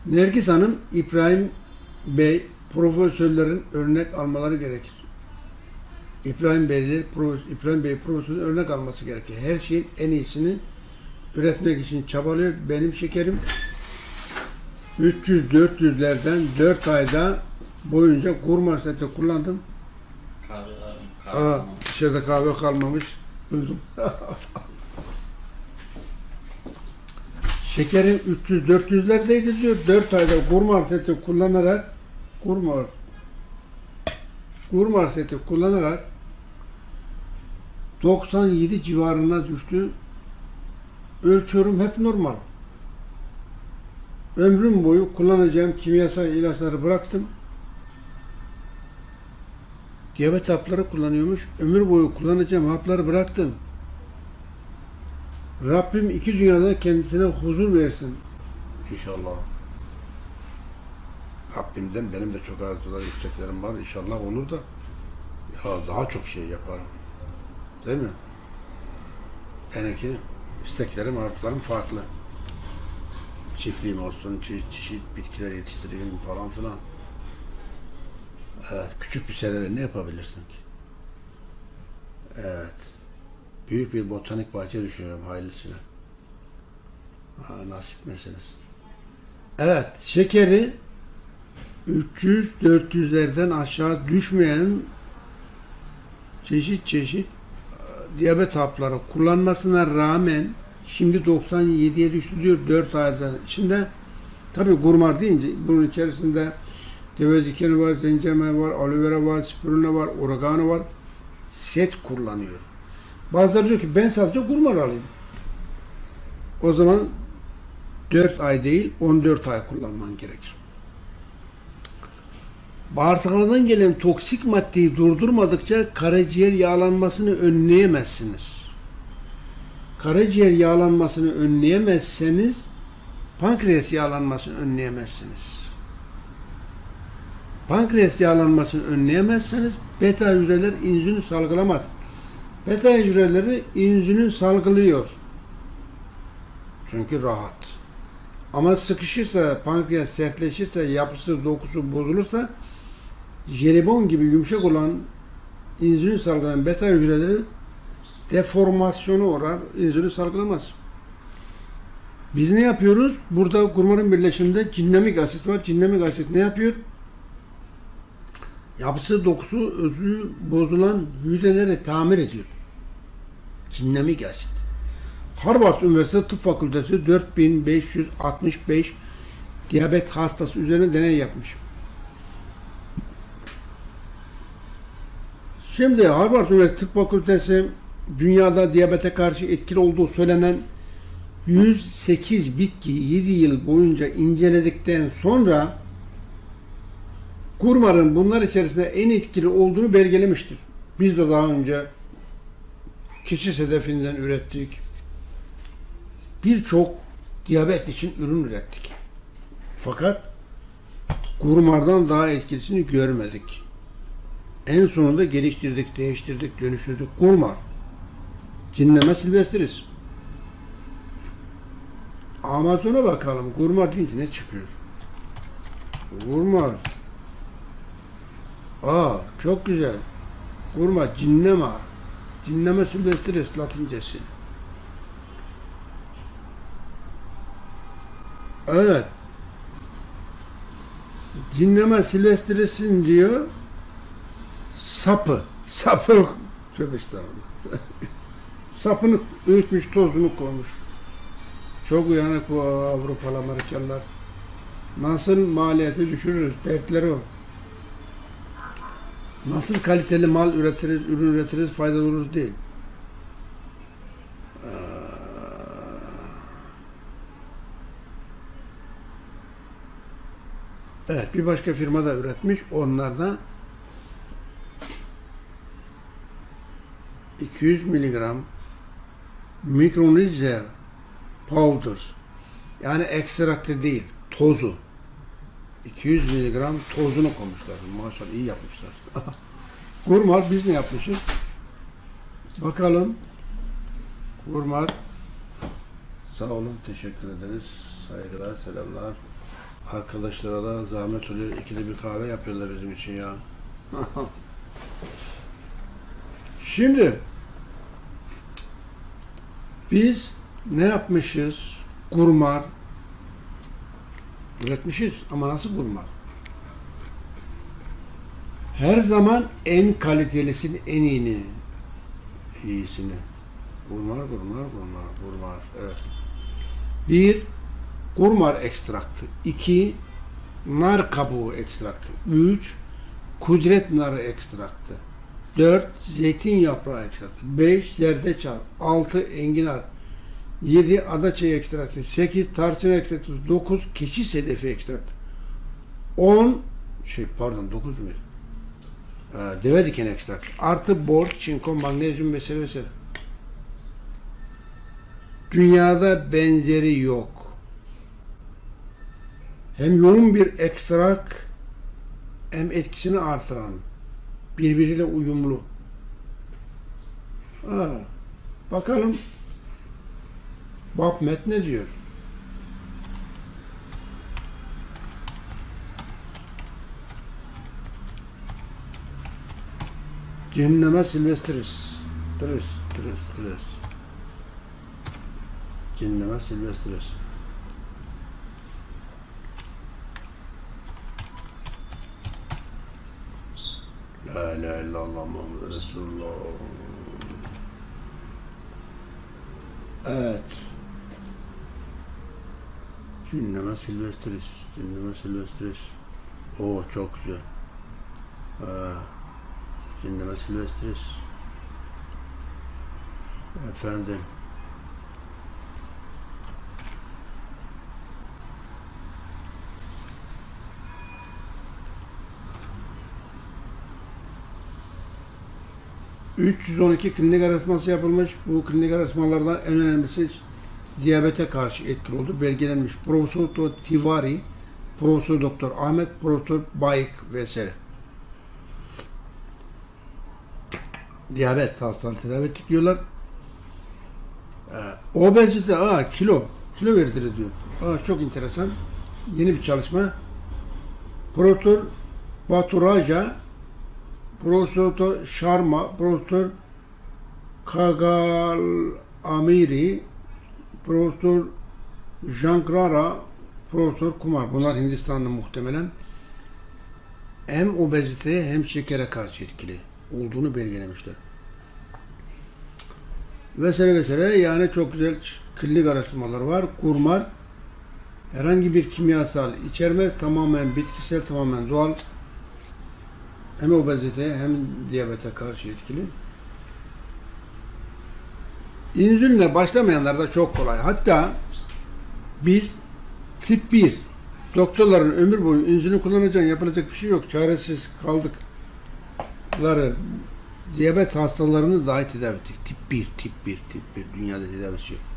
Nergis Hanım, İbrahim Bey profesörlerin örnek almaları gerekir. İbrahim Bey profesörün örnek alması gerekir. Her şeyin en iyisini üretmek için çabalıyor. Benim şekerim 300-400'lerden 4 ayda boyunca kurma seti kullandım. Kahve Dışarıda kahve kalmamış. Buyurun. Şekerim 300-400'lerdeydi diyor. 4 ayda kurma seti kullanarak kurma seti kullanarak 97 civarına düştü. Ölçüyorum, hep normal. Ömrüm boyu kullanacağım kimyasal ilaçları bıraktım. Diyabet hapları kullanıyormuş. Ömür boyu kullanacağım hapları bıraktım. Rabbim iki dünyada kendisine huzur versin. İnşallah. Rabbimden benim de çok arzular, isteklerim var. İnşallah olur da ya daha çok şey yaparım. Değil mi? Benimki isteklerim, arzularım farklı. Çiftliğim olsun, çeşit bitkiler yetiştireyim falan filan. Evet, küçük bir serayla ne yapabilirsin ki? Evet. Büyük bir botanik bahçe düşünüyorum hayırlısıyla. Nasip meselesi. Evet, şekeri 300-400'lerden aşağı düşmeyen çeşit diyabet hapları kullanmasına rağmen şimdi 97'ye düştü diyor 4 ayda içinde. Tabii gurmar deyince bunun içerisinde deve dikeni var, zencefil var, aloe vera var, spirulina var, oregano var. Set kullanıyor. Bazıları diyor ki ben sadece gurmar alayım. O zaman 4 ay değil 14 ay kullanman gerekir. Bağırsaklardan gelen toksik maddeyi durdurmadıkça karaciğer yağlanmasını önleyemezsiniz. Karaciğer yağlanmasını önleyemezseniz pankreas yağlanmasını önleyemezsiniz. Pankreas yağlanmasını önleyemezseniz beta hücreler insülin salgılamaz. Beta hücreleri insülin salgılıyor. Çünkü rahat. Ama sıkışırsa, pankreas sertleşirse, yapısı, dokusu bozulursa jelibon gibi yumuşak olan insülin salgılayan beta hücreleri deformasyonu uğrar, insülin salgılamaz. Biz ne yapıyoruz? Burada gurmanın birleşiminde cinnamik asit var. Cinnamik asit ne yapıyor? Yapısı, dokusu, özü bozulan hücreleri tamir ediyor. Cinnamik asit. Harvard Üniversitesi Tıp Fakültesi 4565 diyabet hastası üzerine deney yapmış. Şimdi Harvard Üniversitesi Tıp Fakültesi dünyada diyabete karşı etkili olduğu söylenen 108 bitkiyi 7 yıl boyunca inceledikten sonra kurmarın bunlar içerisinde en etkili olduğunu belgelemiştir. Biz de daha önce keçi sedefinden ürettik. Birçok diyabet için ürün ürettik. Fakat kurmardan daha etkilisini görmedik. En sonunda geliştirdik, değiştirdik, dönüştürdük. Kurmar. Cinname silvestris. Amazon'a bakalım. Kurmar deyince ne çıkıyor? Kurmar. Çok güzel. Kurmar, cinnama. Cinname silvestris Latincesi. Evet. Cinnama silvestris'in diyor sapı. Tövbe estağfurullah. Sapını öğütmüş, tozunu koymuş. Çok uyanık bu Avrupalı Amerikalılar. Nasıl maliyeti düşürürüz? Dertleri o. Nasıl kaliteli mal üretiriz, ürün üretiriz, faydalı oluruz değil. Evet, bir başka firma da üretmiş. Onlar da 200 miligram mikronize powder, yani ekstraktı değil, tozu. 200 miligram tozunu koymuşlar. Maşallah iyi yapmışlar. Kurmar biz ne yapmışız? Bakalım. Kurmar. Sağ olun, teşekkür ederiz. Saygılar, selamlar. Arkadaşlara da zahmet oluyor. İkide bir kahve yapıyorlar bizim için ya. Şimdi biz ne yapmışız? Gurmar üretmişiz ama nasıl gurmar? Her zaman en kalitelisini, en iyisini. Gurmar. Evet. 1. Gurmar ekstraktı. 2. Nar kabuğu ekstraktı. 3. Kudret narı ekstraktı. 4. Zeytin yaprağı ekstraktı. 5. Zerdeçal. 6. Enginar. 7. Adaçayı ekstraktı. 8. Tarçın ekstraktı. 9. Keçi sedefi ekstraktı. 10. 9 mu? Deve diken ekstraktı. Artı bor, çinko, magnezyum vesaire. Dünyada benzeri yok. Hem yoğun bir ekstrak hem etkisini artıran. Birbiriyle uyumlu. Bakalım PubMed ne diyor? Cehenneme silvestris. Tris. Cehenneme silvestris. La ilahe illallah Muhammed Resulullah. Evet. Cehenneme silvestris. Oo, çok güzel. Cehenneme silvestris. Efendim. ...312 klinik araştırması yapılmış. Bu klinik araştırmalardan en önemlisi diyabete karşı etkili oldu. Belgelenmiş. Profesör Doktor Tivari, Profesör Doktor Ahmet, Profesör Bayık vesaire. Diyabet hastalığı tedavi ettik diyorlar. Obezite, kilo verdir diyor. Çok enteresan. Yeni bir çalışma. Profesör Baturaja, Profesör Sharma, Profesör Kagal Amiri, Profesör Jankrara, Profesör Kumar. Bunlar Hindistan'da muhtemelen. Hem obeziteye hem şekere karşı etkili olduğunu belgelemişler. Vesaire. Yani çok güzel klinik araştırmalar var. Gurmar herhangi bir kimyasal içermez. Tamamen bitkisel, tamamen doğal. Hem obeziteye hem diyabete karşı etkili. İnsülinle başlamayanlar da çok kolay. Hatta biz tip 1 doktorların ömür boyu insülin kullanacaksın, yapılacak bir şey yok, çaresiz kaldıkları diyabet hastalarını dahi tedavi ettik. Tip 1 dünyada tedavisi yok.